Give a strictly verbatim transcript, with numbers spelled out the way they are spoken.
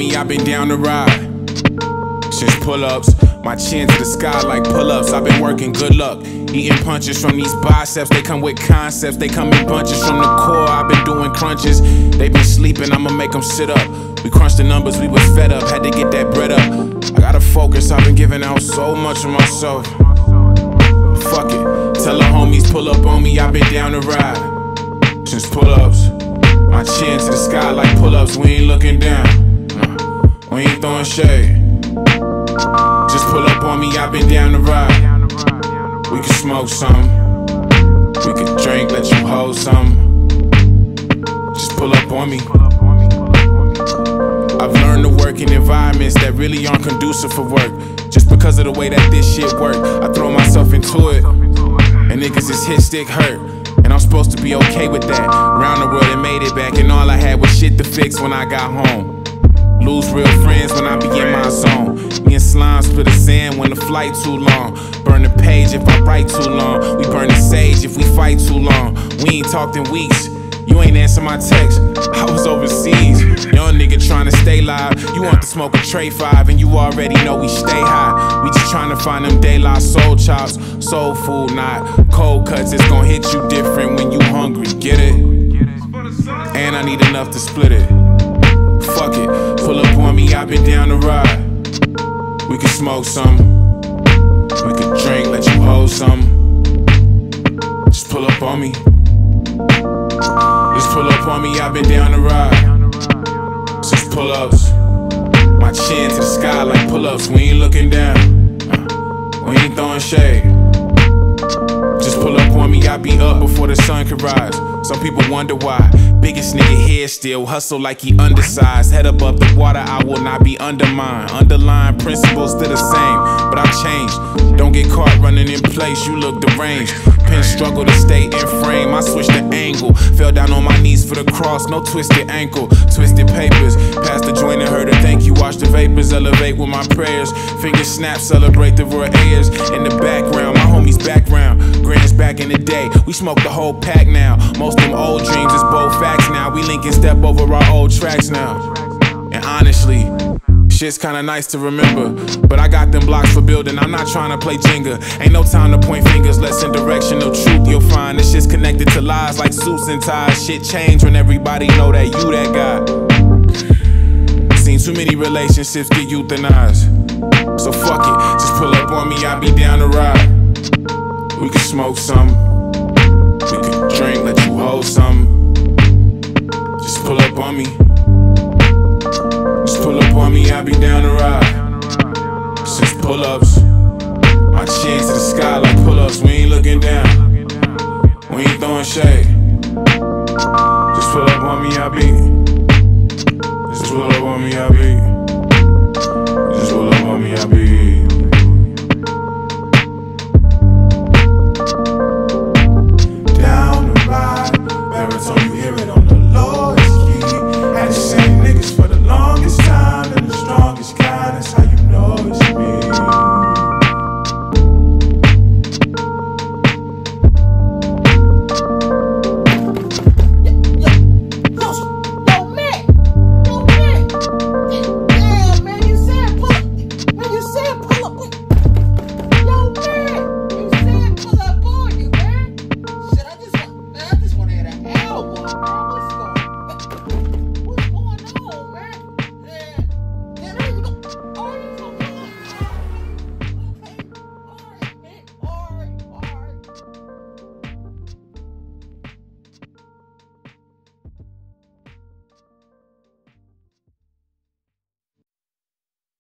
me, I've been down the ride. Since pull-ups, my chin to the sky like pull-ups. I've been working, good luck. Eating punches from these biceps, they come with concepts. They come in bunches from the core, I've been doing crunches. They been sleeping, I'ma make them sit up. We crunched the numbers, we was fed up, had to get that bread up. I gotta focus, I've been giving out so much of myself. Fuck it, tell the homies pull up on me, I've been down the ride. Since pull-ups, my chin to the sky like pull-ups, we ain't looking down. Uh, we ain't throwing shade. Just pull up on me, I've been down the ride. We can smoke some, we can drink, let you hold some. Just pull up on me. I've learned to work in environments that really aren't conducive for work. Just because of the way that this shit work, I throw myself into it. And niggas is hit stick hurt, and I'm supposed to be okay with that. Round the world and made it back, and all I had was shit to fix when I got home. Lose real friends when I be in my zone. Me and slime split the sand when the flight too long. Burn the page if I write too long. We burn the sage if we fight too long. We ain't talked in weeks. You ain't answer my text. I was overseas. Young nigga trying to stay live. You want to smoke a tray five, and you already know we stay high. We just trying to find them daylight soul chops. Soul food, not cold cuts. It's gonna hit you different when you hungry. Get it? And I need enough to split it. Fuck it, pull up on me, I've been down the ride. We can smoke some, we can drink, let you hold some. Just pull up on me. Just pull up on me, I've been down the ride. Since pull-ups, my chin to the sky like pull-ups, we ain't looking down. uh, We ain't throwing shade. Just pull up on me, I be up before the sun can rise. Some people wonder why. Biggest nigga here still hustle like he undersized. Head above the water, I will not be undermined. Underlying principles still the same, but I've changed. Don't get caught running in place, you look deranged. Pen struggle to stay in frame, I switched the angle. Fell down on my knees for the cross, no twisted ankle. Twisted papers, past the joint and heard a thank you. Watch the vapors elevate with my prayers. Fingers snap, celebrate the royal heirs. In the background, my homies background. Grands back in the day, we smoked the whole pack now. Most them old dreams is both facts now. We link and step over our old tracks now. And honestly, shit's kinda nice to remember, but I got them blocks for building, I'm not trying to play Jenga. Ain't no time to point fingers, let's in directional truth you'll find. This shit's connected to lies like suits and ties. Shit change when everybody know that you that guy. Seen too many relationships get euthanized. So fuck it, just pull up on me, I be down the ride. We can smoke some, we can drink, let you hold some. Just pull up on me. Just pull up on me, I be down the ride. Since pull-ups, my chin to the sky like pull-ups, we ain't looking down. We ain't throwing shade. Just pull up on me, I be. Just pull up on me, I be. Just pull up on me, I be.